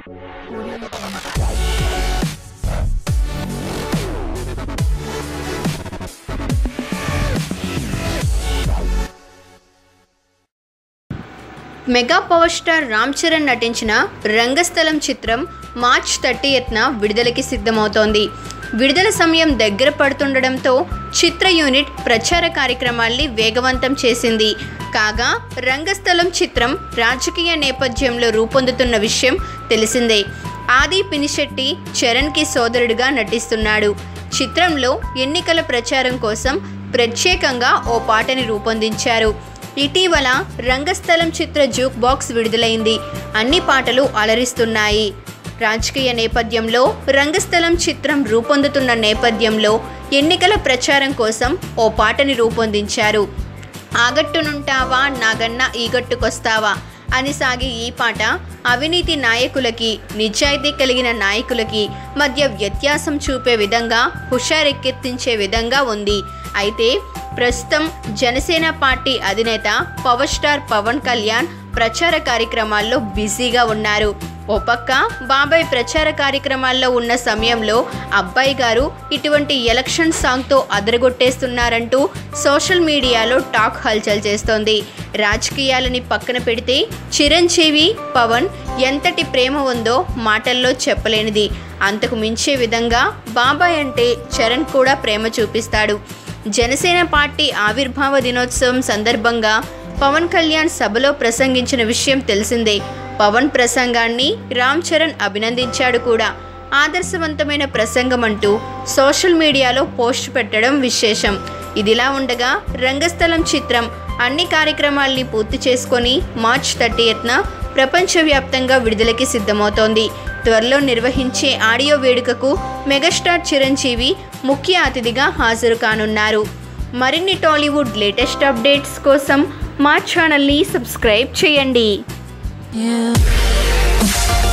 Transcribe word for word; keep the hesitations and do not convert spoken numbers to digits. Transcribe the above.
Mega power star Ram Charan నటించిన రంగస్థలం చిత్రం March థర్టీయత్న విడుదలకి సిద్ధమవుతోంది. విడుదల సమయం దగ్గర పడుతుండడంతో చిత్ర యూనిట్ ప్రచార కార్యక్రమాల్ని వేగవంతం చేసింది. కాగా రంగస్థలం చిత్రం రాజకీయ నేపథ్యంలో రూపొందుతున్న విషయం తెలిసిందే. ఆది పినిశెట్టి చరణ్కి సోదరుడిగా నటిస్తున్నాడు. చిత్రంలో ఎన్నికల ప్రచారం కోసం ప్రత్యేకంగా ఓ పాటని రూపొందించారు. ఇటీవల రంగస్థలం చిత్ర జూక్ బాక్స్ విడుదలైంది. అన్ని పాటలు అలరిస్తున్నాయి. రాజకీయ నేపథ్యంలో రంగస్థలం చిత్రం రూపొందుతున్న నేపథ్యంలో ఎన్నికల ప్రచారం కోసం ఓ పాటని రూపొందించారు. ఆగట్టునుంటావా నాగన్న ఈగట్టుకొస్తావా అని సాగే ఈ పాట అవినీతి నాయకులకి, నిజాయితీ కలిగిన నాయకులకి మధ్య వ్యత్యాసం చూపే విధంగా హుషారెక్కెత్తించే విధంగా ఉంది. అయితే ప్రస్తుతం జనసేన పార్టీ అధినేత పవర్ స్టార్ పవన్ కళ్యాణ్ ప్రచార కార్యక్రమాల్లో బిజీగా ఉన్నారు. ఓ పక్క బాబాయ్ ప్రచార కార్యక్రమాల్లో ఉన్న సమయంలో అబ్బాయి గారు ఇటువంటి ఎలక్షన్ సాంగ్తో అదరగొట్టేస్తున్నారంటూ సోషల్ మీడియాలో టాక్ హల్చల్ చేస్తోంది. రాజకీయాలని పక్కన పెడితే చిరంజీవి పవన్ ఎంతటి ప్రేమ ఉందో మాటల్లో చెప్పలేనిది. అంతకు మించే విధంగా బాబాయ్ అంటే చరణ్ కూడా ప్రేమ చూపిస్తాడు. జనసేన పార్టీ ఆవిర్భావ దినోత్సవం సందర్భంగా పవన్ కళ్యాణ్ సభలో ప్రసంగించిన విషయం తెలిసిందే. పవన్ ప్రసంగాన్ని రామ్ చరణ్ అభినందించాడు కూడా. ఆదర్శవంతమైన ప్రసంగం అంటూ సోషల్ మీడియాలో పోస్ట్ పెట్టడం విశేషం. ఇదిలా ఉండగా రంగస్థలం చిత్రం అన్ని కార్యక్రమాల్ని పూర్తి చేసుకొని మార్చ్ థర్టీయత్న ప్రపంచవ్యాప్తంగా విడుదలకి సిద్ధమవుతోంది. త్వరలో నిర్వహించే ఆడియో వేడుకకు మెగాస్టార్ చిరంజీవి ముఖ్య అతిథిగా హాజరు కానున్నారు. మరిన్ని టాలీవుడ్ లేటెస్ట్ అప్డేట్స్ కోసం మా ఛానల్ని సబ్స్క్రైబ్ చేయండి. Yeah.